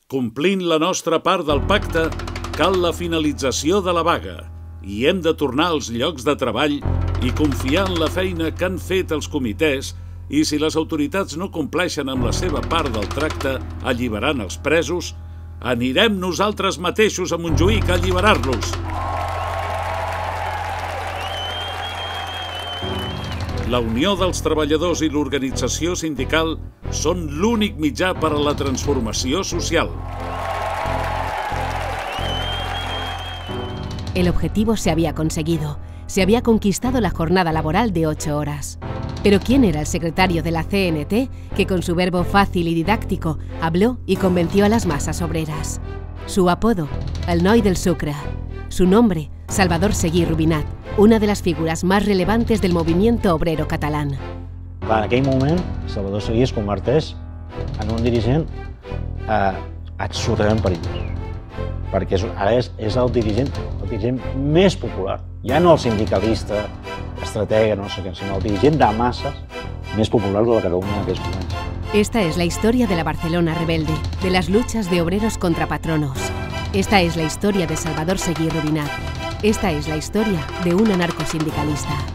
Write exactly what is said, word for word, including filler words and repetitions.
Complint la nostra part del pacte, cal la finalització de la vaga i hem de tornar als llocs de treball i confiar en la feina que han fet els comitès i si les autoritats no compleixen amb la seva part del tracte alliberant els presos, anirem nosaltres mateixos a Montjuïc a alliberar-los. La Unió dels Treballadors i l'organització sindical són l'únic mitjà per a la transformació social. El objetivo se había conseguido. Se había conquistado la jornada laboral de ocho horas. Pero ¿quién era el secretario de la C N T que con su verbo fácil y didáctico habló y convenció a las masas obreras? Su apodo, el Noi del Sucre. Su nombre, Salvador Seguí Rubinat, una de las figuras más relevantes del movimiento obrero catalán. En aquell moment, Salvador Seguí es converteix en un dirigent eh, absolutament perillós, perquè és, ara és, és el, dirigent, el dirigent més popular. Ja no el sindicalista, estratega, no sé què, sinó el dirigent de masses més popular de la Catalunya en aquests moments. Esta es la historia de la Barcelona rebelde, de las luchas de obreros contra patronos. Esta es la historia de Salvador Seguí Rubinat. Esta es la historia de un anarcosindicalista.